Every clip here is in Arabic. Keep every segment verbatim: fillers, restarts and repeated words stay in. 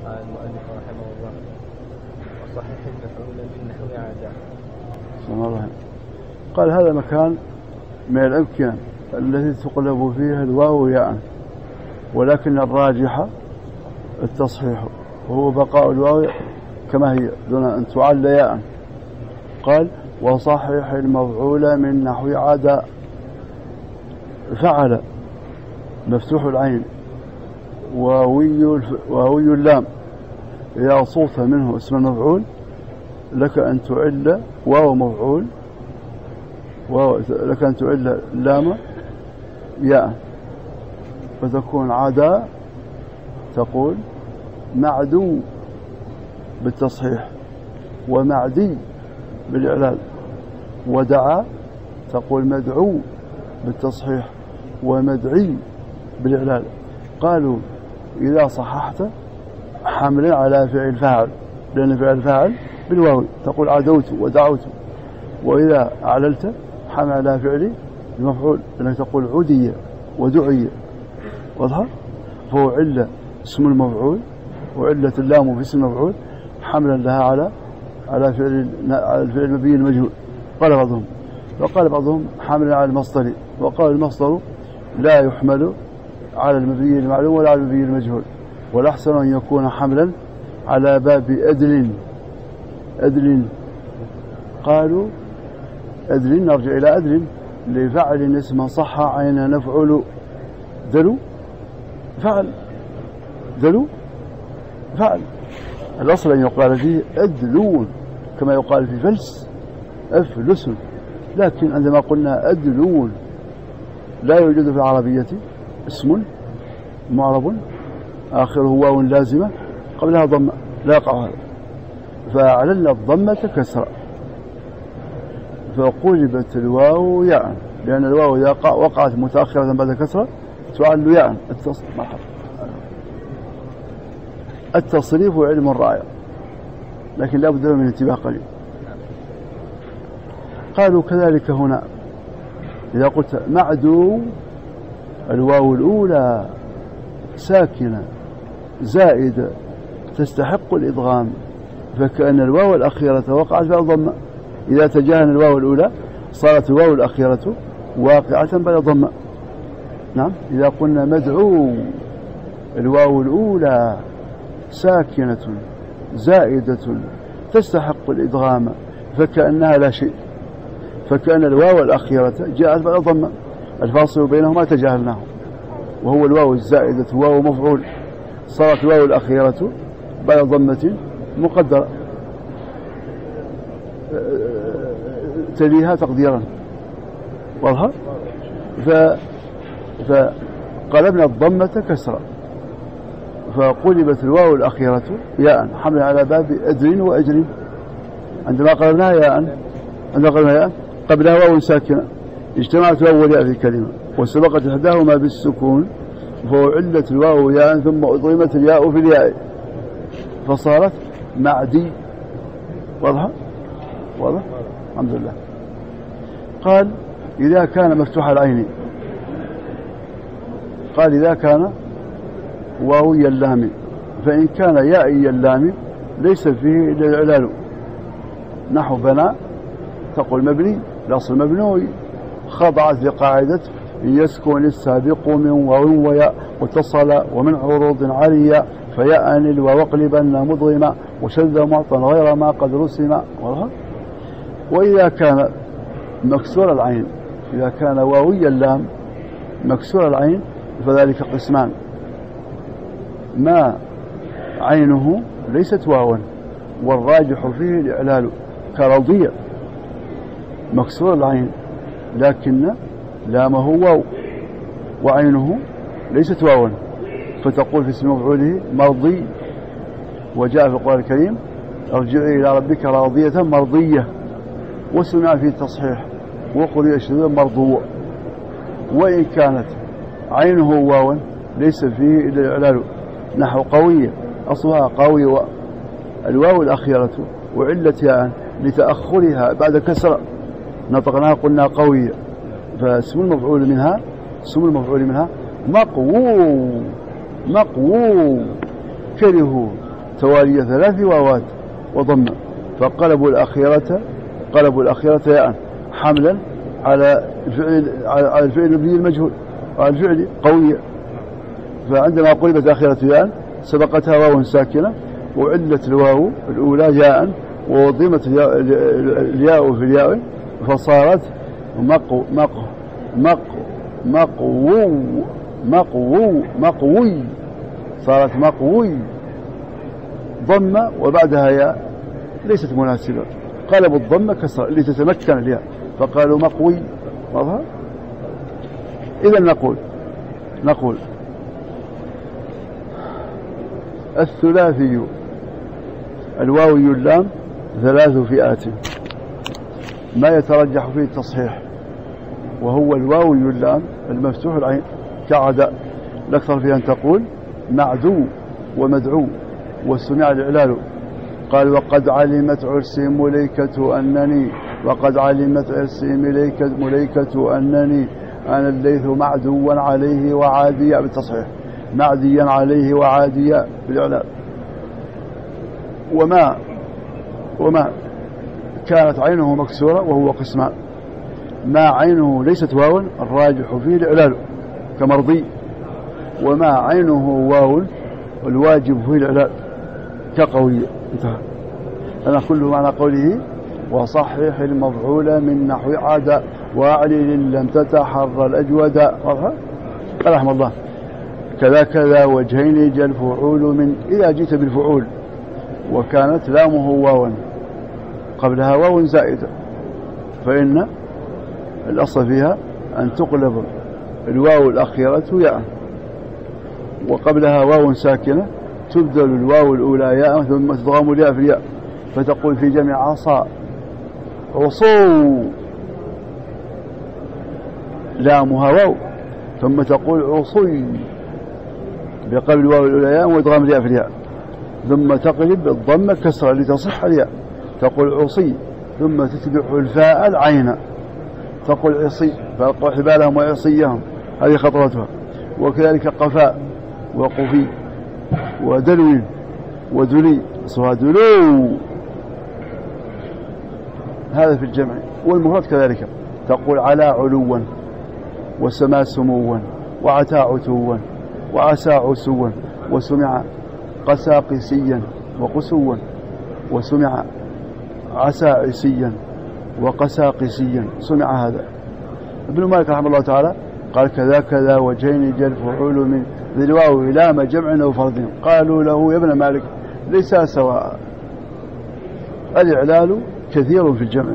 قال المؤلف رحمه الله وصحيح المفعول من نحو عادة. بسم الله الرحمن. قال هذا مكان من الأمكنة التي تقلب فيها الواو ياء، ولكن الراجح التصحيح وهو بقاء الواو كما هي دون أن تعل ياء. قال وصحيح المفعول من نحو عادة. فعل مفتوح العين وواوي وواوي اللام إذا صوت منه اسم المفعول لك أن تعل واو مفعول لك أن تعل لام ياء فتكون عدا، تقول معدو بالتصحيح ومعدي بالإعلال، ودعا تقول مدعو بالتصحيح ومدعي بالإعلال. قالوا إذا صححت حملا على فعل فاعل، لأن فعل فاعل بالواو تقول عدوت ودعوت، وإذا أعللت حمل على فعل المفعول لأنك تقول عدي ودعي. واضحة؟ فهو علة اسم المفعول وعلة اللام في اسم المفعول حملا لها على على فعل على الفعل المبني المجهول. قال بعضهم، وقال بعضهم حملا على المصدر، وقال المصدر لا يحمل على المبني المعلوم ولا على المبني المجهول، والأحسن أن يكون حملا على باب أدل. أدل قالوا أدل نرجع إلى أدل لفعل اسم صح عين نفعل دلو فعل دلو فعل. الأصل أن يقال فيه أدلون كما يقال في فلس أفلس، لكن عندما قلنا أدلون لا يوجد في العربية اسم معرب آخره واو لازمة قبلها ضمة، لا يقع هذا، فأعلن الضمة كسرة فقلبت الواو ياء، لأن الواو إذا وقعت متأخرة بعد كسرة تعل ياء. التصريف علم رائع لكن لا بد من انتباه قليل. قالوا كذلك هنا إذا قلت معدو الواو الأولى ساكنة زائدة تستحق الإدغام، فكأن الواو الأخيرة وقعت في الضمة. إذا تجاهل الواو الأولى صارت الواو الأخيرة واقعة بلا ضمة. نعم. إذا قلنا مدعو الواو الأولى ساكنة زائدة تستحق الإدغام، فكأنها لا شيء، فكأن الواو الأخيرة جاءت بلا ضمة، الفاصل بينهما تجاهلناه وهو الواو الزائدة واو مفعول، صارت الواو الأخيرة بلا ضمة مقدرة تليها تقديرا. واضحة؟ ف... فقلبنا الضمة كسرة فقلبت الواو الأخيرة ياء حمل على باب أدر وأجر. عندما قلبناها ياء عندما قلبناها ياء قبلها واو ساكنة اجتمعت واو والياء في الكلمة وسبقت إحداهما بالسكون فعلت الواو ياء ثم أضغمت الياء في الياء فصارت معدي. واضحة؟ واضح؟ الحمد لله. قال إذا كان مفتوح العين، قال إذا كان واوي اللام، فإن كان يائي اللام ليس فيه إلا الإعلال. نحو بنى تقول مبني الأصل مبنوي، خضعت لقاعدة يسكن السابق من واو وياء واتصل ومن عروض عالية فيأنل ووقلبن مضغما وشذ معطى غير ما قد رسم. وإذا كان مكسور العين، إذا كان واوي اللام مكسور العين فذلك قسمان: ما عينه ليست واوا والراجح فيه الإعلال كرضية مكسور العين لكن لامه واو وعينه ليست واوا فتقول في اسم مفعوله مرضي. وجاء في القرآن الكريم ارجعي إلى ربك راضية مرضية، وسمع في التصحيح وقرئ الشذوذ مرضوة. وإن كانت عينه واوا ليس فيه إلا الإعلال نحو قوية أصلها قوي الواو الأخيرة وعلت ياء لتأخرها بعد كسر نطقناها قلنا قوية، فاسم المفعول منها اسم المفعول منها مقوو مقوو كرهوا توالية ثلاث واوات وضم، فقلبوا الأخيرة قلبوا الأخيرة ياء حملا على الفعل على الفعل المبني المجهول، على الفعل قوية. فعندما قلبت الأخيرة ياء سبقتها واو ساكنة وعلت الواو الأولى ياء ووضمت الياء في الياء فصارت مقو مقو مقو مقو مقو مقوي، صارت مقوي ضمة وبعدها ياء ليست مناسبة، قلبوا الضمة كسر لتتمكن الياء فقالوا مقوي. واضح؟ إذا نقول نقول الثلاثي الواوي اللام ثلاث فئات، ما يترجح فيه التصحيح وهو الواوي اللام المفتوح العين كعداء، الأكثر فيها أن تقول معدو ومدعو والسمع الإعلال. قال وقد علمت عرسي مليكة أنني وقد علمت عرسي مليكة, مليكة أنني أنا الليث معدوا عليه وعاديا بالتصحيح، معديا عليه وعاديا بالإعلال. وما وما كانت عينه مكسورة وهو قسمان، ما عينه ليست واو الراجح فيه الإعلال كمرضي، وما عينه واو الواجب فيه الإعلال كقوية. انتهى. أنا كل معنى قوله وصحح المفعول من نحو عاد وأعلل لم تتحرى الأجود. قال رحمه الله كذا كذا وجهين جاء الفعول من إذا جئت بالفعول وكانت لامه واوا قبلها واو زائدة فإن الأصل فيها أن تقلب الواو الأخيرة ياء وقبلها واو ساكنة تبدل الواو الأولى ياء ثم تضغم الياء في الياء فتقول في جمع عصا عصو لامها واو ثم تقول عصي بقبل الواو الأولى ياء وإدغام الياء في الياء ثم تقلب الضمة كسرة لتصح الياء تقول عصي ثم تتبع الفاء العين تقول عصي فألقوا حبالهم وعصيهم هذه خطوتها. وكذلك قفاء وقفي ودلو ودلي صها دلو هذا في الجمع. والمفرد كذلك تقول على علوا وسما سموا وعتى عتوا وعسى عسوا وسمع قسى قسيا وقسوا وسمع عسى عسيا وقسى قسيا سمع. هذا ابن مالك رحمه الله تعالى قال كذا كذا وجهين جاء الفعول من ذي الواو لام جمع وفرد. قالوا له يا ابن مالك ليس سواء، الإعلال كثير في الجمع،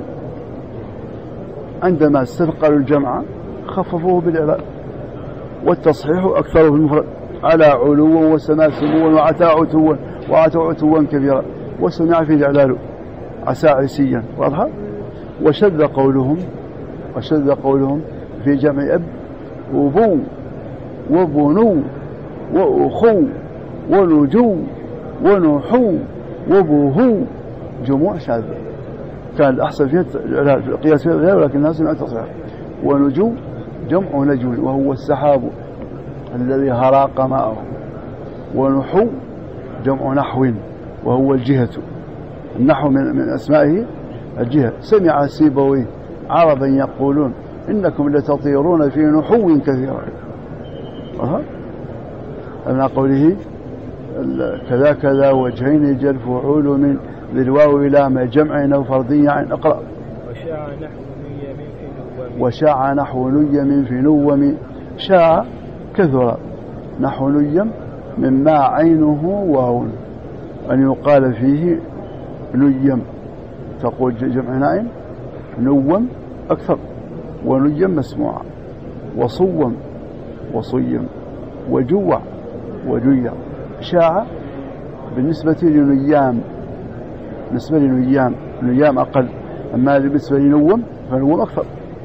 عندما استثقلوا الجمع خففوه بالإعلال والتصحيح أكثر في المفرد على علو وسما سموا وعتى عتوا وعتى عتوا كبيرا وسمع في الإعلال عسى عسيا. واضحة؟ وشذ قولهم وشذ قولهم في جمع أب وبو وبنو وأخو ونجو ونحو وبوهو جموع شاذة كان الأحسن فيها في القياس فيها الإعلال ولكن الناس سمعوا التصحيح. ونجو جمع نجو وهو السحاب الذي هراق ماءه، ونحو جمع نحو وهو الجهة، النحو من, من أسمائه الجهة. سمع سيبويه عربا يقولون إنكم لتطيرون في نحو كثيرا. أه. أنا قوله كذا كذا وجهين جاء الفعول من ذي الواو إلى ما جمع أو فردي عين. أقرأ وشاع نحو نيم في نوم وشاع نحو نيم في نوم. شاع كثر نحو نيم مما عينه واو أن يقال فيه نيم تقول جمع نائم نوم أكثر ونيم مسموعا وصوم وصيم وجوع وجيع. شاع بالنسبة لنيام بالنسبة لنيام نيام أقل، أما بالنسبة لنوم فنوم أكثر.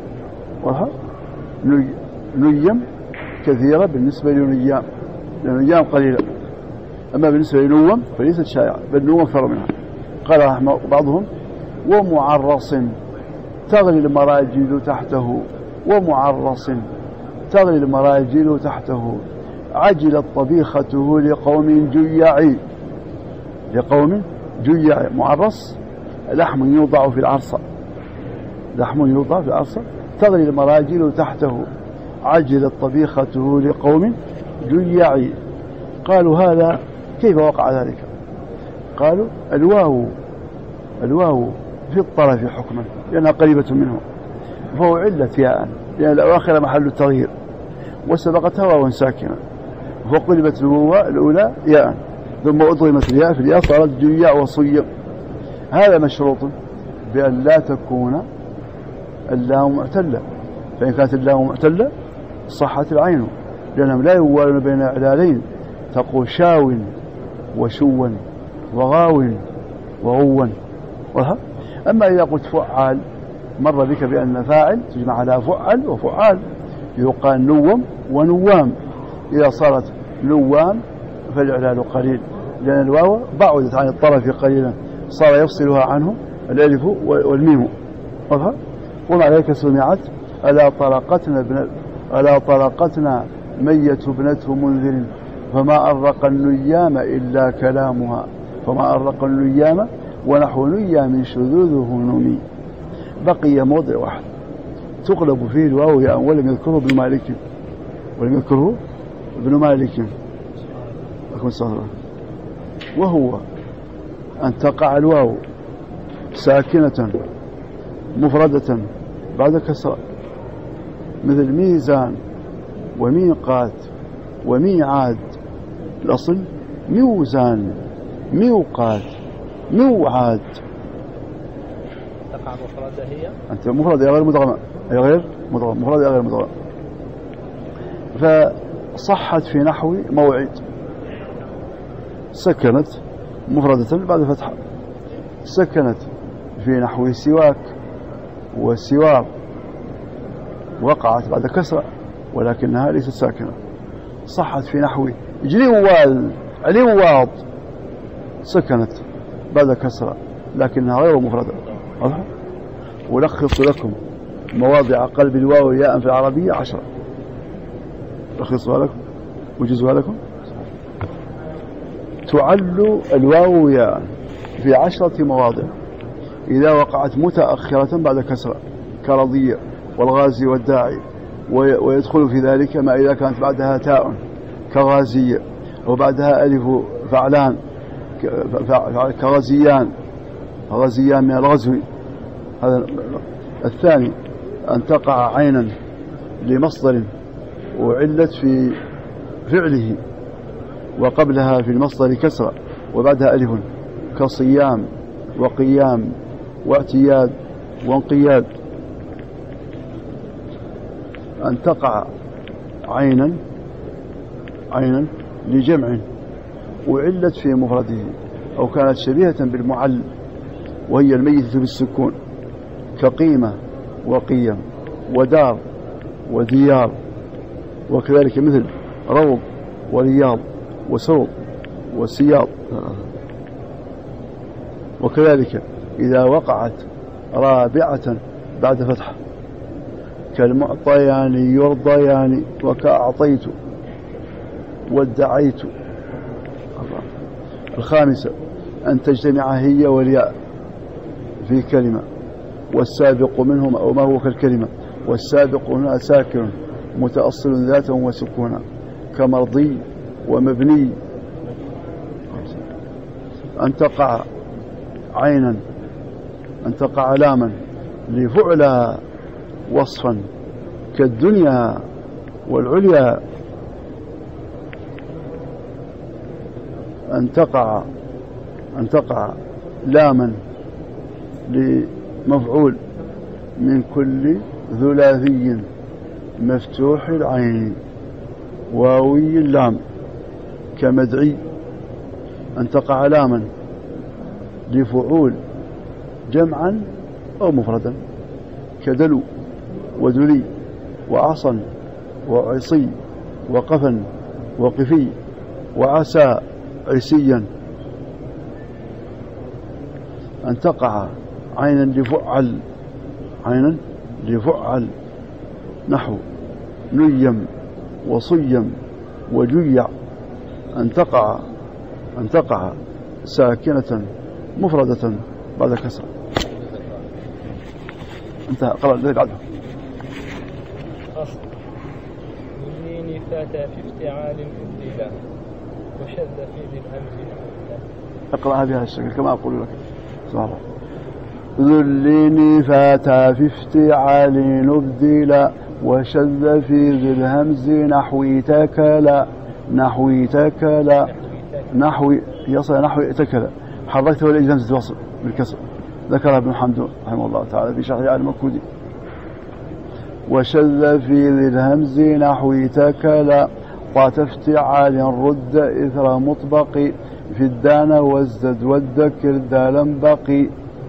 نيم كثيرة بالنسبة لنيام لنيام قليلة، أما بالنسبة لنوم فليست شائعة بل نوم أكثر منها. قال رحمه بعضهم ومعرص تغلي المراجل تحته ومعرص تغلي المراجل تحته عجلت طبيخته لقوم جياعي. لقوم جيع معرص لحم يوضع في العرصة، لحم يوضع في العرصة تغلي المراجل تحته عجلت طبيخته لقوم جيع. قالوا هذا كيف وقع ذلك؟ قالوا الواو الواو في الطرف حكما لأنها قريبة منه، فهو علة ياء لأن الأواخر محل التغيير وسبقتها واو ساكنة، فقلبت الواو الأولى ياء ثم أضغمت الياء في الياء صارت جيع وصيم. هذا مشروط بأن لا تكون اللام معتلة، فإن كانت اللام معتلة صحت العين لأنهم لا يوالون بين إعلالين تقول شاو وشوا وغاو وغوا. أما إذا قلت فعال مر بك بأن فاعل تجمع على فعل وفعال، يقال نوم ونوام. إذا صارت نوام فالإعلال قليل لأن الواو بعدت عن الطرف قليلا صار يفصلها عنه الألف والميم. ومع ذلك سمعت ألا طرقتنا ابن ألا طرقتنا مية ابنته منذر فما أرق النيام إلا كلامها، فما أرق النيام ونحو نيام شذوذه نمي. بقي موضع واحد تقلب فيه الواو ياء ولم يذكره ابن مالك، ولم يذكره ابن مالك وهو أن تقع الواو ساكنة مفردة بعد كسر مثل ميزان وميقات وميعاد. الأصل ميوزان ميوقات ميوعاد. تقع مفردة هي أنت مفردة غير مدغمة، هي غير مدغمة، مفردة غير مدغمة. فصحت في نحو موعد سكنت مفردة بعد فتحة، سكنت في نحو سواك وسوار وقعت بعد كسرة ولكنها ليست ساكنة. صحت في نحو جلوال علوواض سكنت بعد كسرة لكنها غير مفردة. ولخص لكم مواضع قلب الواو ياء في العربية عشرة، لخصها لكم وجزها لكم. تعل الواو ياء في عشرة مواضع إذا وقعت متأخرة بعد كسرة كرضية والغازي والداعي، ويدخل في ذلك ما إذا كانت بعدها تاء كغازية وبعدها ألف فعلان كغزيان، غزيان من الغزو. هذا الثاني أن تقع عينا لمصدر وعلت في فعله وقبلها في المصدر كسرة وبعدها ألف كصيام وقيام واعتياد وانقياد. أن تقع عينا عينا لجمع وعلت في مفرده أو كانت شبيهة بالمعل وهي الميتة بالسكون كقيمة وقيم ودار وديار، وكذلك مثل روض ورياض وسرض وسياض. وكذلك إذا وقعت رابعة بعد فتح كالمعطيان يرضيان وكأعطيت وادعيت. الخامسة أن تجتمع هي والياء في كلمة والسابق منهما أو ما هو كالكلمة، والسابق هنا ساكن متأصل ذاتا وسكونا كمرضي ومبني. أن تقع عينا أن تقع لاما لفعلى وصفا كالدنيا والعليا. أن تقع أن تقع لاما لمفعول من كل ثلاثي مفتوح العين واوي اللام كمدعي. أن تقع لاما لفعول جمعا أو مفردا كدلو ودلي وعصا وعصي وقفا وقفي وعسى عسيا. أن تقع عينا لفعل عينا لفعل نحو نيم وصيم وجيع. أن تقع أن تقع ساكنة مفردة بعد كسر. انتهى. قرأ ذلك بعده. أصل واللين فاتى في افتعال أبدلا وشذ في ذي الهمز. اقرأها بهذا الشكل كما أقول لك. سبحان الله. ذو اللين فاتى في افتعال أبدلا وشذ في ذي الهمز نحوي تكلا نحوي تكلا نحوي يصل نحوي تكلا حركته الإجهام تواصل بالكسر. ذكرها ابن حمدون رحمه الله تعالى في شرح آل المكودي. وشذ في ذي الهمز نحوي تكلا طات افتعال رد إثر مطبق في الدان وازدد والذكر دالا بقي.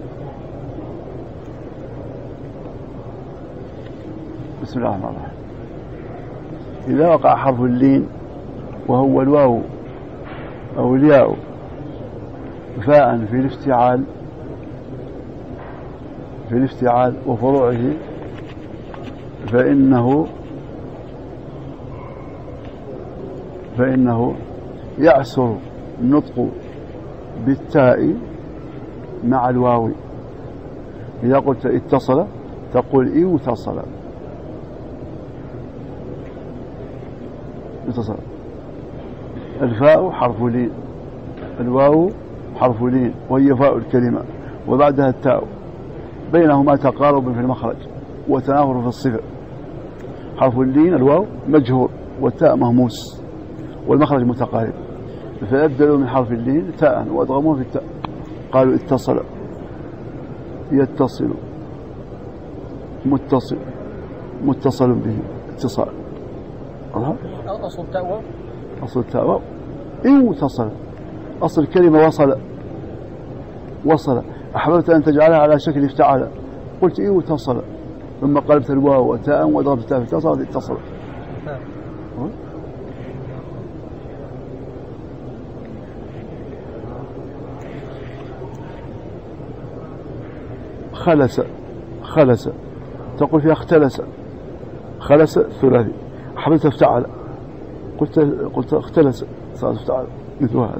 بسم الله الرحمن الرحيم. إذا وقع حرف اللين وهو الواو أو الياء فاء في الافتعال في الافتعال وفروعه فإنه فإنه يعسر النطق بالتاء مع الواو. إذا قلت اتصل تقول إي وتصل اتصل. الفاء حرف لين الواو حرف لين وهي فاء الكلمة وبعدها التاء بينهما تقارب في المخرج وتنافر في الصفة. حرف اللين الواو مجهور والتاء مهموس والمخرج متقارب فيبدلوا من حرف اللين تاء وادغموه في التاء. قالوا اتصل يتصل متصل متصل به اتصال. أصل التاء أصل التاء إيه اتصل. أصل الكلمة وصل وصل. أحببت أن تجعلها على شكل افتعال قلت إيه اتصل ثم قلبت الواو وتاء وضربت التاء في اتصل اتصل. خلس خلس تقول فيها اختلس خلس ثلاثي. أحببت افتعل قلت قلت اختلس صارت افتعل مثل هذا.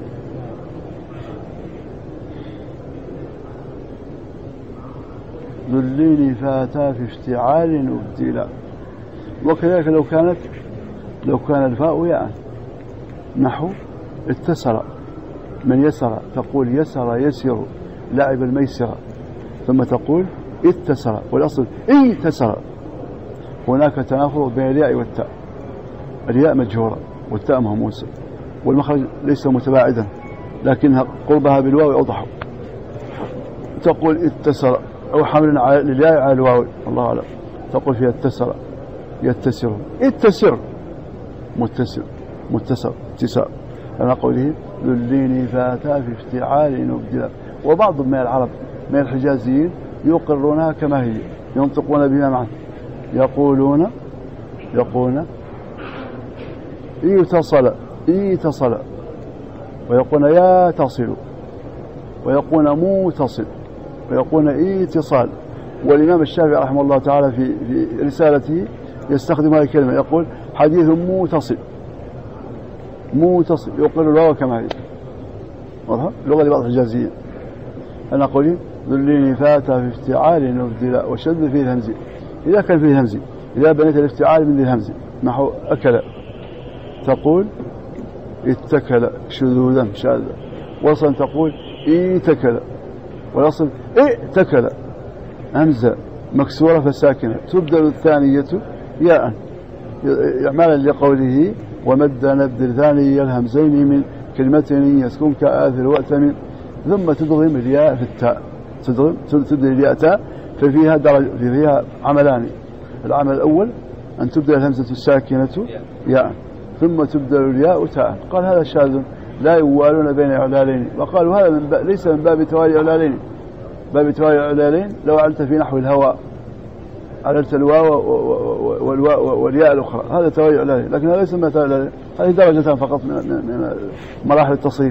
ذو اللين فاتا في افتعال أبدلا. وكذلك لو كانت لو كان الفاء ياء نحو اتصل من يسر تقول يسر يسر لعب الميسر ثم تقول اتصل والأصل اتصل. هناك تنافر بين الياء والتاء. الياء مجهورة والتاء مهموسة والمخرج ليس متباعدا لكنها قربها بالواو أوضح. تقول اتصل أو حمل للياء على الواو الله أعلم تقول فيها اتصل يتسر اتسر متسر متصل اتصال. أنا قوله ذو اللين فاتا في افتعال نبدلا. وبعض من العرب من الحجازيين يقرونها كما هي ينطقون بها معا يقولون يقولون اتصل اتصل ويقولون يا تصل ويقولون موتصل ويقولون اتصال. والإمام الشافعي رحمه الله تعالى في, في رسالته يستخدم هذه الكلمة يقول حديث موتصل موتصل يقول الواو كما هي. واضح لغة لبعض الحجازيين. أنا قولي ذو اللين فاتا في افتعال نبدلا وشد فيه الهمزي. إذا كان فيه الهمزي إذا بنيت الافتعال من ذي الهمزي نحو أكل تقول اتكل شذوذا شاذا. وصلا تقول اتكل والأصل ائتكل همزة مكسورة فساكنة تبدل الثانية ياء إعمالا لقوله ومد نبدل ثاني الهمزين من كلمة يسكن كآثر وأتمن ثم تدغم الياء في التاء تدغم تبدل الياء تاء ففيها درجة فيها عملان. العمل الأول أن تبدل الهمزة الساكنة ياء ثم تبدل الياء تاء. قال هذا شاذ لا يوالون بين إعلالين. وقالوا هذا من ليس من باب توالي إعلالين. باب توالي إعلالين لو علت في نحو الهواء علت الواو والواو والياء الأخرى هذا توالي إعلالين لكن هذا ليس من توالي إعلالين. هذه درجتان فقط من, من مراحل التصريف.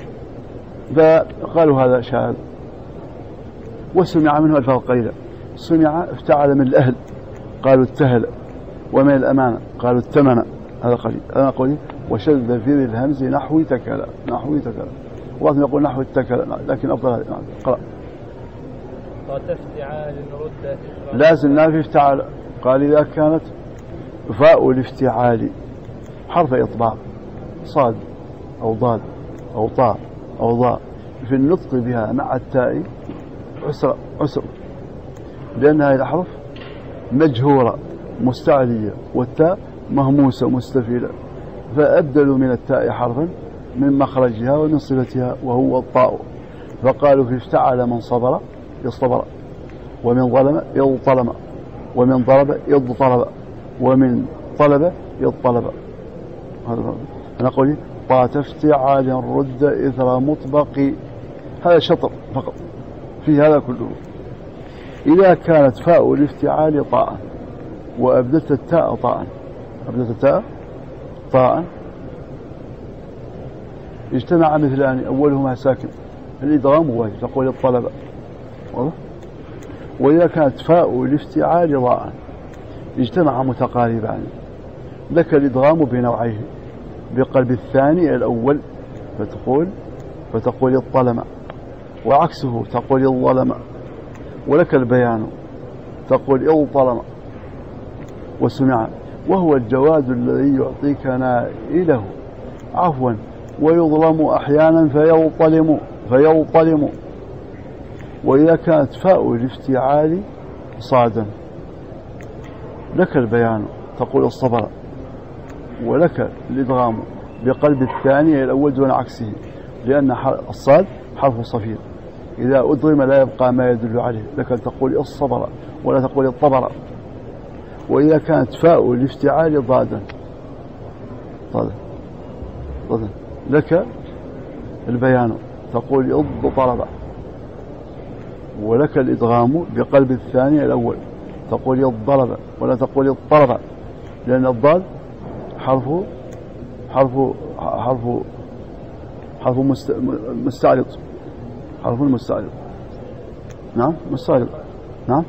فقالوا هذا شاذ. وسمع منه الفاظ قليلة. سمع افتعل من الأهل قالوا اتهل ومن الأمانة قالوا اتمنى هذا قليل. أنا قولي وشذ في ذي الهمز نحوي تكلا نحوي تكلا وبعضهم يقول نحو اتكل، لكن أفضل هذا. قرأ. طات افتعال رد لازم نافي افتعال. قال إذا كانت فاء الافتعال حرف إطباق صاد أو ضاد أو طاء أو ضاء في النطق بها مع التاء عسر عسر، لأن هذه الأحرف مجهورة مستعلية والتاء مهموسة مستفيلة، فأبدلوا من التاء حرفا من مخرجها ومن صفتها وهو الطاء، فقالوا في افتعل من صبر يصطبر، ومن ظلم يضطلم، ومن ضرب يضطرب، ومن طلب يضطلب. هذا أنا أقول طات افتعال رد إثر مطبق، هذا شطر فقط في هذا كله. إذا كانت فاء الافتعال طاء وأبدلت التاء طاء، أبدلت التاء طاء اجتمع مثلان أولهما ساكن الإدغام واجب تقول الطلب. وإذا كانت فاء الافتعال ضاء اجتمع متقاربان، لك الإدغام بنوعيه بقلب الثاني الأول فتقول فتقول الظلم، وعكسه تقول الظلم، ولك البيان تقول الظلم وسمع، وهو الجواد الذي يعطيك نائله عفوا ويظلم أحيانا فيوطلم فيوطلم. وإذا كانت فاء الافتعال صادا لك البيان تقول الصبر، ولك الإدغام بقلب الثاني الأول دون عكسه، لأن الصاد حرف صفير إذا أدغم لا يبقى ما يدل عليه، لك تقول الصبر ولا تقول الطبر. وإذا كانت فاء الافتعال ضادا ضادا ضادا لك البيان تقول اضطرب، ولك الإدغام بقلب الثاني الأول تقول الضرب ولا تقول الطرب، لأن الضاد حرف حرف حرف حرف مستعلق حرف مستعلق نعم مستعلق نعم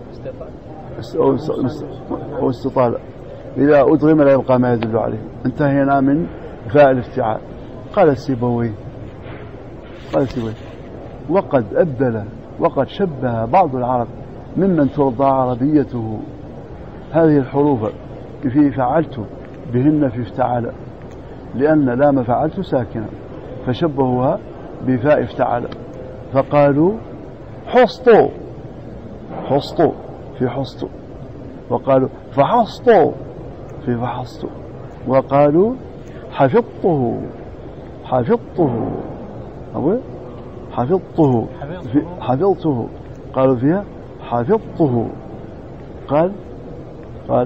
أو استطالة. إذا أدغم لا يبقى ما يدل عليه. انتهينا من فاء الافتعال. قال السيبوي قال السيبوي وقد أبدل وقد شبه بعض العرب ممن ترضى عربيته هذه الحروف في فعلت بهن في افتعال، لأن لام فعلت ساكنة فشبهوها بفاء افتعال، فقالوا حصطوا حصطوا في حصطوا، وقالوا فحصطوا في فحصطوا، وقالوا حفظته حفظته أو حفظته في حفظته قالوا فيها حفظته. قال قال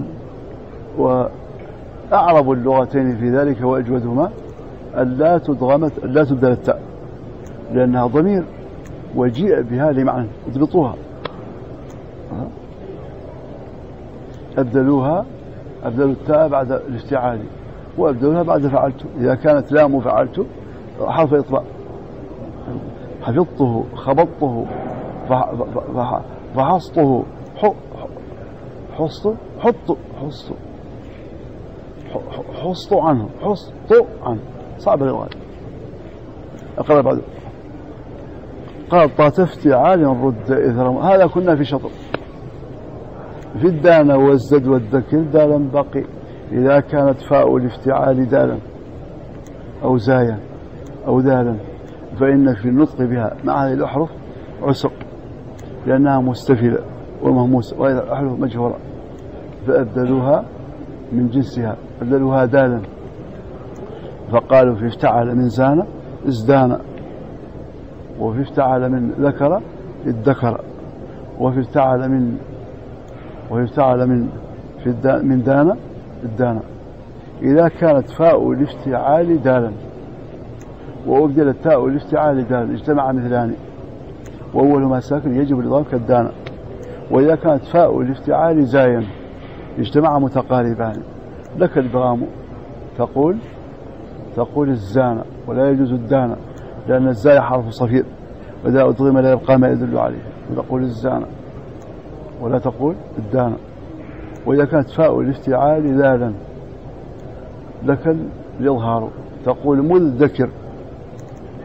وأعرب اللغتين في ذلك وأجودهما ألا تدغمت ألا تبدل التاء لأنها ضمير وجيء بها لمعنى اضبطوها. أبدلوها أبدلوا التاء بعد الافتعال وأبدلوها بعد فعلت. إذا كانت لام فعلت حرف إطباق حفظته خبطته فحصته حصته حطوا حصته حصتوا عنه حصتوا عنه صعب الغاية. أقرأ بعد قال طات افتعال رد إثر. هذا كنا في شطر في الدان والزد والذكر دالا بقي. إذا كانت فاء الافتعال دالا أو زايا أو دالا فإن في النطق بها مع هذه الأحرف عسر لأنها مستفلة ومهموسة وهذه الأحرف مجهورة، فأبدلوها من جنسها أبدلوها دالا، فقالوا في افتعل من زان ازدان، وفي افتعل من ذكر ادكر، وفي افتعل من وفي افتعل من في من دان الدان. إذا كانت فاء الافتعال دالا وأبدل التاء الافتعال دالا اجتمع مثلان وأول ما ساكن يجب الإضافة كالدان. وإذا كانت فاء الافتعال زايا اجتمع متقاربان لك الإدغام تقول تقول الزان ولا يجوز الدان لأن الزاي حرف صفير وإذا أدغم لا يبقى ما يدل عليه تقول الزان ولا تقول الدان. وإذا كانت فاء الافتعال ذالا لك الإظهار تقول مذكر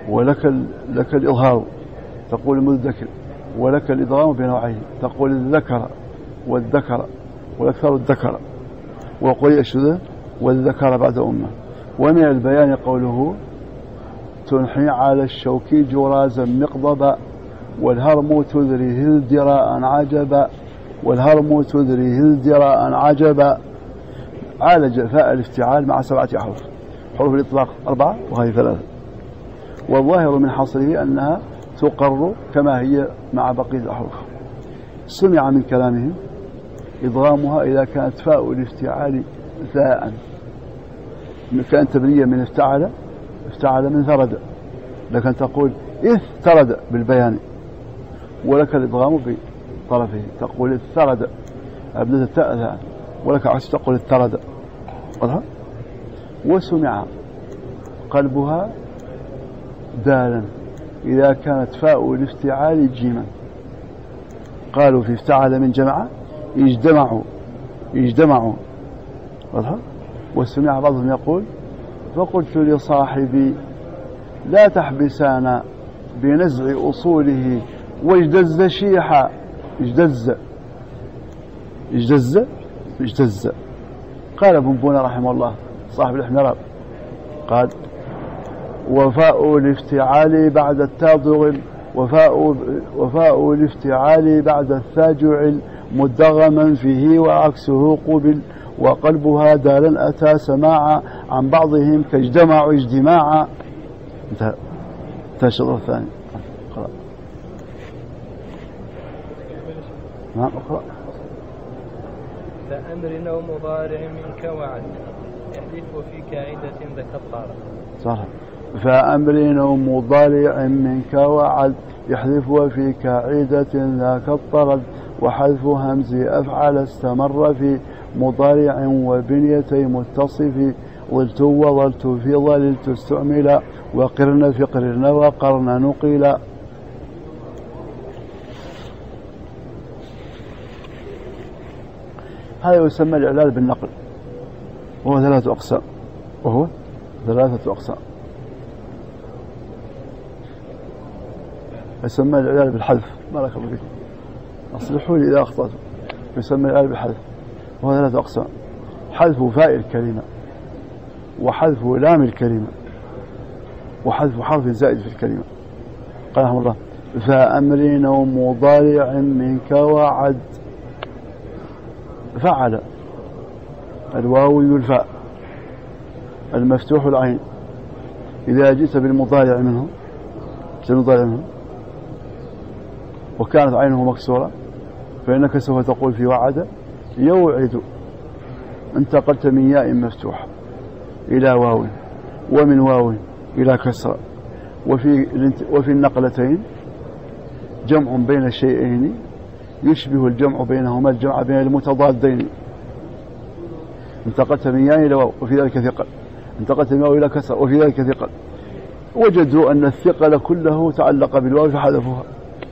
ولك ال... لك الإظهار تقول المذكر، ولك الإدغام بين نوعين تقول الذكر والذكر والأكثر الذكر، وقل الشذ والذكر بعد أمه. ومن البيان قوله تنحي على الشوك جرازا مقضبا والهرم تذريه ازدراء عجبا، والهرم تذريه ازدراء عجبا. عالج فاء الافتعال مع سبعة أحرف، حروف الإطلاق أربعة وهذه ثلاثة، والظاهر من حصره أنها تقر كما هي مع بقية الأحرف. سمع من كلامهم إضغامها إذا كانت فاء الافتعال ثاء، كان تبنية من افتعل، افتعل من ثرد، لكن تقول اثرد بالبيان، ولك الإضغام بطرفه تقول الثرد أبدت التاء ثاء، ولك عكس تقول الثرد. وسمع قلبها دالا إذا كانت فاء الافتعال جيما، قالوا في افتعل من جمع اجتمعوا اجتمعوا. وسمع بعضهم يقول فقلت لصاحبي لا تحبسانا بنزع أصوله واجتز شيحا. اجتز اجتز اجتز. قال ابن بونة رحمه الله صاحب الإحمراب قال وفاء الافتعال بعد التاء ضغم، وفاء وفاء الافتعال بعد الثاء جعل مدغما فيه وعكسه قبل، وقلبها دالا أتى سماعا عن بعضهم كاجتمع اجتماعا. انتهى انتهى الشطر الثاني. اقرأ. نعم اقرأ. فأمر أو مضارع منك وعد يحلف في كاعدة ذاك الطارق. صح. فأمر أو مضارع منك وعد يحذف في كاعدة ذاك الطرد، وحذف همز أفعل استمر في مضارع وبنيتي متصف، ظلت وظلت في ظللت استعمل، وقرن في قرن وقرن نقيل. هذا يسمى الإعلال بالنقل، وهو ثلاثة أقسام وهو ثلاثة أقسام. يسمى الإعلال بالحذف، بارك الله فيكم، أصلحوا لي إذا أخطأت. يسمى الإعلال بالحذف وهو ثلاثة أقسام: حذف فاء الكلمة، وحذف لام الكلمة، وحذف حرف زائد في الكلمة. قال رحمه الله فأمر أو مضارع منك وعد. فعل الواو الفاء المفتوح العين، إذا جئت بالمضارع منه المضارع منه وكانت عينه مكسورة فإنك سوف تقول في وعد يوعد. انتقلت من ياء مفتوح إلى واو، ومن واو إلى كسرة، وفي وفي النقلتين جمع بين الشيئين يشبه الجمع بينهما الجمع بين المتضادين. انتقلت من ياء إلى واو وفي ذلك ثقل، انتقلت من واو إلى كسرة وفي ذلك ثقل. وجدوا أن الثقل كله تعلق بالواو فحذفوها،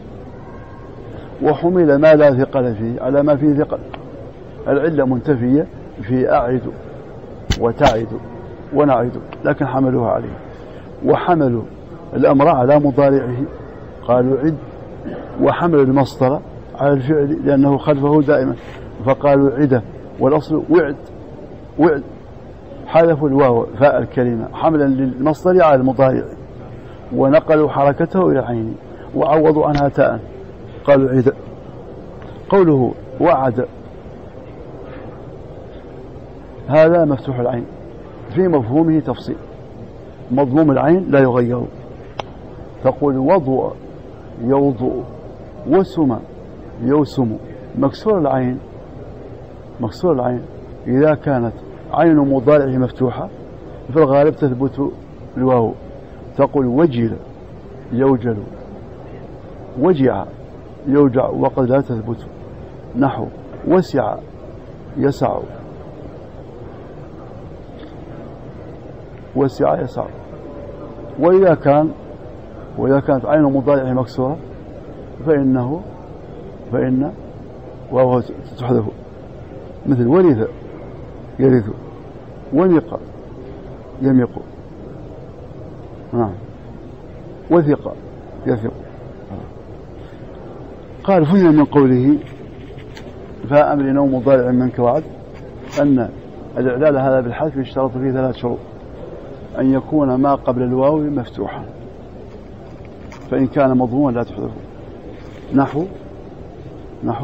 وحمل ما لا ثقل فيه على ما فيه ثقل. العلة منتفية في أعد وتعد ونعد، لكن حملوها عليه، وحملوا الأمر على مضارعه قالوا عد، وحملوا المصدر على الفعل لأنه خلفه دائما فقالوا عدة، والأصل وعد وعد. حذفوا الواو فاء الكلمة حملا للمصدر على المضارع، ونقلوا حركته إلى عين وعوضوا عنها تاء قالوا عدة. قوله وعد هذا مفتوح العين، في مفهومه تفصيل. مضموم العين لا يغير، تقول وضوء يوضوء، وسم يوسم. مكسور العين مكسور العين إذا كانت عين مضارعه مفتوحة في الغالب تثبت الواو، تقول وجل يوجل، وجع يوجع، وقد لا تثبت. نحو وسع يسع، وسع يسع. وإذا كان وإذا كانت عين مضارعه مكسورة فإنه فإن واو تحذف، مثل ورث يرث، ومق يمق. نعم. وثق يثق. قال فهم من قوله فأمر نوم مضارع منك وعد أن الإعلال هذا بالحذف يشترط فيه ثلاث شروط: أن يكون ما قبل الواو مفتوحا، فإن كان مضموما لا تحذفه. نحو نحو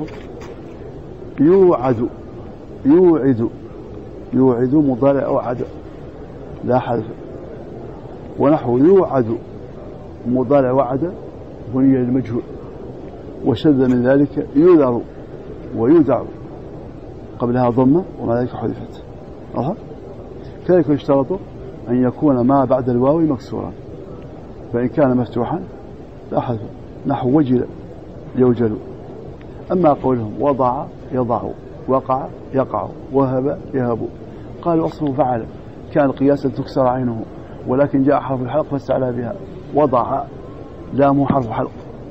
يوعد يوعد يوعد مضارع أوعد لا حذف. ونحو يوعد مضارع وعد بني للمجهول، وشذ من ذلك يذر ويدع قبلها ضمة ومع ذلك حذفت. كذلك يشترط أن يكون ما بعد الواو مكسورا، فإن كان مفتوحا لا حذف. نحو وجل يوجل. أما قولهم وضع يضع، وقع يقع، وهب يهب، قالوا أصله فعل، كان قياسا تكسر عينه، ولكن جاء حرف الحلق فاستعلى بها. وضع لامه حرف حلق،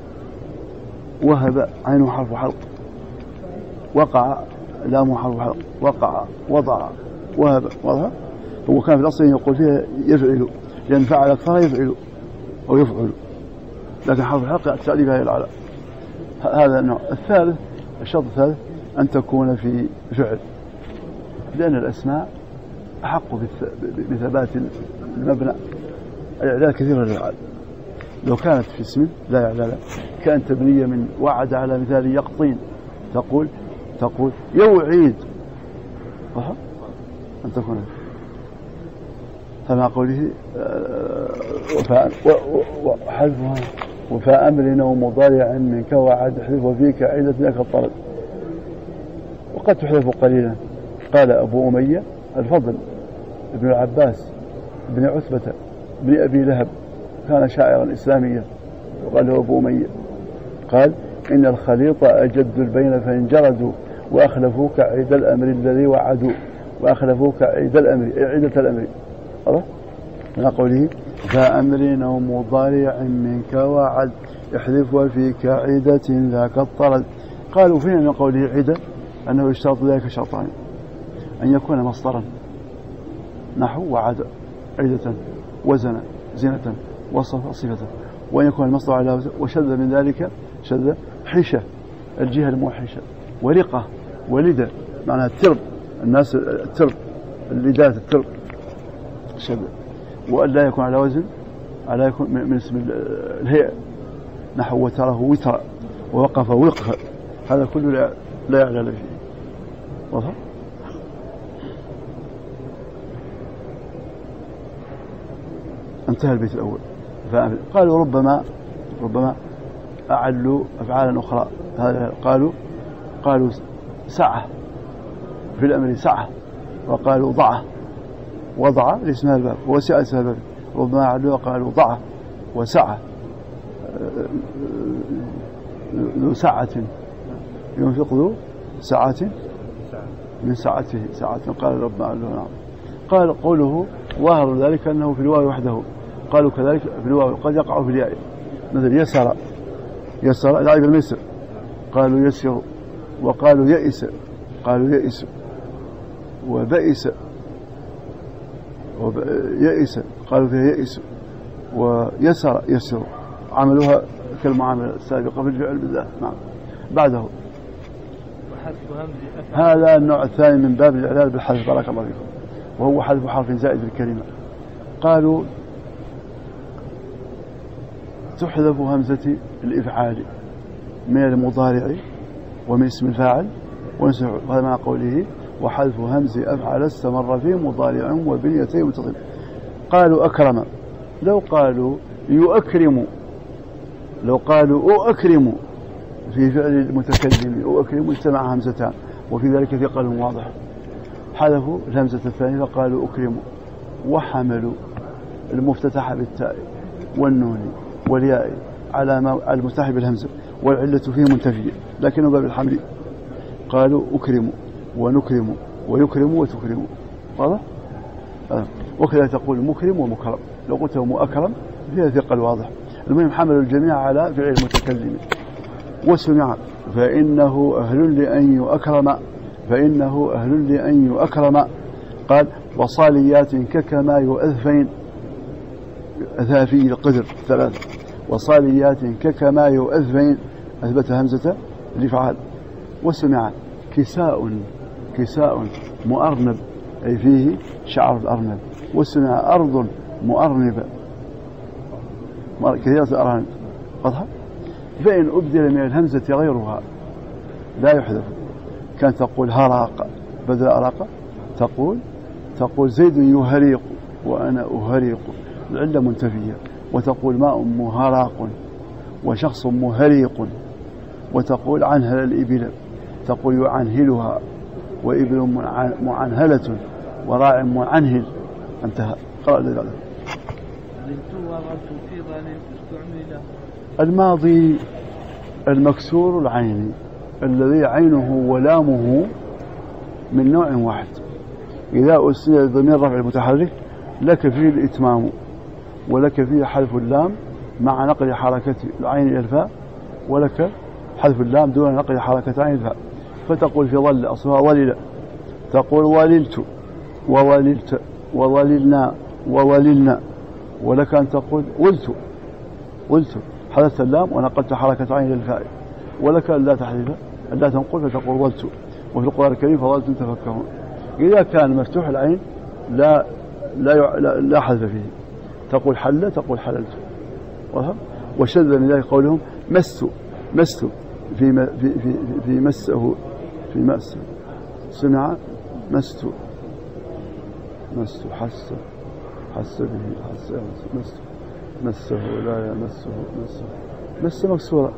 وهب عينه حرف حلق، وقع لامه حرف حلق، وقع وضع وهب. وضع هو كان في الأصل يقول فيها يفعل، لأن فعل أكثر يفعل أو يفعل، لكن حرف الحلق التعليل بها العلى. هذا النوع الثالث. الشرط الثالث أن تكون في فعل، لأن الأسماء أحق بثبات المبنى. الإعلال كثير للإعلال، لو كانت في اسم لا إعلال كانت تبنية من وعد على مثال يقطين، تقول تقول يوعيد، صح؟ أن تكون كما قوله وحذفها وفاء أمر ومضارع منك وعد حذف وفيك عيدة ذاك الطرد، وقد تحذف قليلا. قال أبو أمية الفضل ابن العباس بن عتبة بن أبي لهب كان شاعرا إسلاميا، وقال له أبو أمية قال إن الخليط أجد البين فانجردوا وأخلفوك عيد الأمر الذي وعدوا، وأخلفوك عيد الأمر عيدة الأمر. الله من قوله فأمر أو مضارع منك وعد احذف وفيك عيدة ذاك الطرد. قالوا فينا من قوله عيدة أنه يشترط ذلك شرطان: أن يكون مصدرا نحو وعد عيدة وزن زنة وصف صفة، وأن يكون المصدر على وشذ من ذلك شذ حشة الجهة الموحشة، ورقة ولدة معناها الترب، الناس الترب اللدات الترب شذ، وأن لا يكون على وزن على يكون من اسم الهيئة نحو وتره وتر ووقف وقف، هذا كله لا يعلل فيه. واضح؟ انتهى البيت الأول. قالوا ربما ربما أعلوا أفعالا أخرى. هذا قالوا قالوا سعة في الأمر سعة، وقالوا ضعة وضع لاسمها الباب وسعة اسمها الباب. ربما أعلوا وقالوا ضعة وسعة ذو سعة ينفق ذو سعة من سعته سعة. قال ربما أعلوا نعم. قال قوله ظاهر ذلك أنه في الواو وحده. قالوا كذلك في الواو قد يقع في الياء، مثل يسر يسر لعب الميسر قالوا يسر، وقالوا يئس قالوا يئس، وبئس يئس قالوا فيها يئس، ويسر يسر، عملوها كالمعاملة السابقة في الفعل بالذات. نعم. بعده هذا النوع الثاني من باب الإعلال بالحذف، بارك الله فيكم، وهو حذف حرف زائد في الكلمة. قالوا تحذف همزة الإفعال من المضارع ومن اسم الفاعل ونسمع، وهذا مع قوله وحذف همز أفعل استمر في مضارع وبنيتين متصل. قالوا أكرم، لو قالوا يؤكرم لو قالوا أؤكرم في فعل المتكلم أؤكرم اجتمع همزتان، وفي ذلك ثقل واضح. حذفوا الهمزة الثانية فقالوا أكرم، وحملوا المفتتح بالتاء والنون والياء على المفتتح بالهمزة والعلة فيه منتفية لكنه باب الحمل. قالوا أكرم ونكرم ويكرم وتكرم. واضح؟ وكذا تقول مكرم ومكرم، لو قلت مؤكرم فيها ثقل واضح. المهم حملوا الجميع على فعل المتكلم. وسمع فإنه أهل لأن يؤكرم فإنه أهل لأن يؤكرم. قال وصاليات ككما يؤذفين أثافي القدر ثلاثة. وصاليات ككماي وأذفين أثبت همزة لفعل. وسمع كساء كساء مؤرنب أي فيه شعر الأرنب. وسمع أرض مؤرنبة كثيرة الأرانب واضحة. فإن أبدل من الهمزة غيرها لا يحذف. كان تقول هراق بدل أراق تقول تقول زيد يهريق وأنا أهريق العلة منتفية. وتقول ماء مهراق وشخص مهريق. وتقول عنهل الإبل تقول يعنهلها وإبل معنهلة وراع معنهل. انتهى. قرأ لذلك. الماضي المكسور العين الذي عينه ولامه من نوع واحد إذا أسند ضمير رفع المتحرك لك فيه الإتمام ولك فيه حذف اللام مع نقل حركة العين إلى الفاء ولك حذف اللام دون نقل حركة عين الفاء. فتقول في ظل أصلها ظلل تقول ظللت وظللت وظللنا وظللنا. ولك أن تقول ولت ولت حذفت اللام ونقلت حركة عين إلى الفاء. ولك أن لا تحذف أن لا تنقل فتقول ظلت. وفي القرآن الكريم فظلتم تفكرون. إذا كان مفتوح العين لا لا لا, لا حذف فيه تقول حل تقول حللت. وشذ من ذلك قولهم مست مست في في في, في مسه في مس سمع مست مست حس حس به حس مس مسه لا يمسه مسه مس مكسورة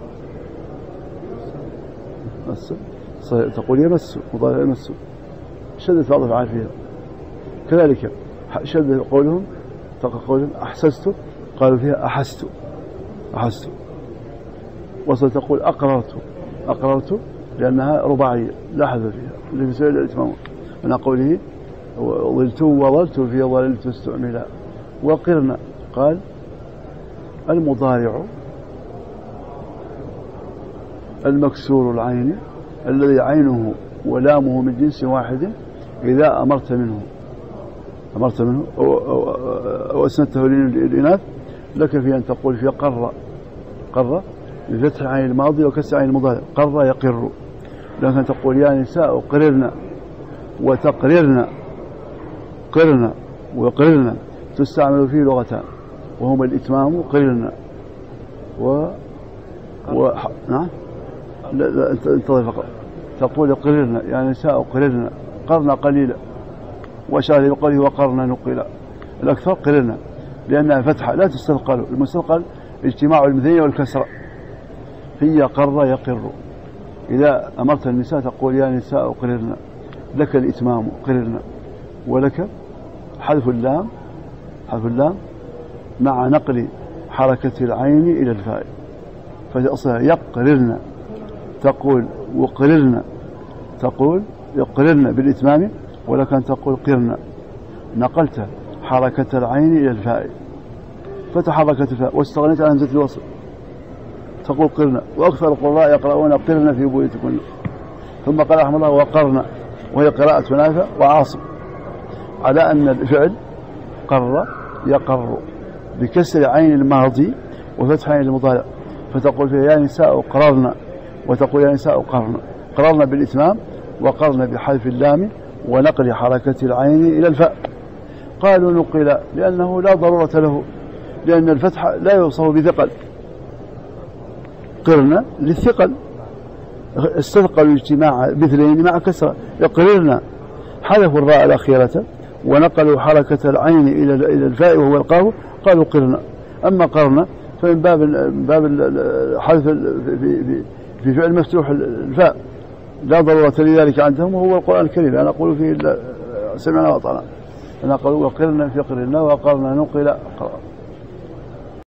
مس تقول يمس مضارع يمس. شدت بعض الأفعال فيها. كذلك شد قولهم قولهم أحسست قالوا فيها أحست أحست. وصل تقول أقررت أقررت لأنها رباعية لا حذف فيها اللي في سبيل الإتمام من قوله ظلت وظلت في ظللت استعملا. وقرنا قال المضارع المكسور العين الذي عينه ولامه من جنس واحد إذا أمرت منه أمرت منه أو, أو, أو أسندته للإناث لك في أن تقول في قر قر بفتح عين الماضي وكسر عين المضارع قر يقر. لكن تقول يا نساء قررنا وتقررنا قرنا وقررنا تستعمل فيه لغتان وهما الإتمام قررنا و, و... نعم لا لا انتظر فقط. تقول قررنا يا نساء قررنا قرنا قليلا وشار بقوله وقرنا نقلا. الأكثر قررنا لأنها فتحة لا تستثقل. المستثقل اجتماع المثنين والكسرة. هي قر يقر. إذا أمرت النساء تقول يا نساء قررنا لك الإتمام قررنا ولك حذف اللام حذف اللام مع نقل حركة العين إلى الفاء فأصلها يقررنا تقول وقررنا تقول يقررنا بالإتمام ولك أن تقول قرنا نقلت حركة العين إلى الفاء فتحركت الفاء واستغنيت عن همزة الوصل تقول قرنا. وأكثر القراء يقرؤون قرنا في بيوتكن. ثم قال رحمه الله وقرنا وهي قراءة نافع وعاصم على أن الفعل قر يقر بكسر عين الماضي وفتح عين المضارع فتقول فيها يا نساء قررنا وتقول يا نساء قرنا. قررنا بالإتمام وقرنا بحذف اللام ونقل حركة العين إلى الفاء. قالوا نقل لأنه لا ضرورة له لأن الفتح لا يوصف بثقل. قرنا للثقل استثقل الاجتماع مثلين مع كسرة يقررنا حذفوا الراء الأخيرة ونقلوا حركة العين إلى إلى الفاء وهو القاف قالوا قرنا. أما قرنا فمن باب باب الحذف في في في فعل مفتوح الفاء لا ضرورة لذلك عندهم وهو القرآن الكريم. أنا أقول فيه سمعنا وأطعنا. أنا أقول وقرنا في قرنا وقرنا نقل.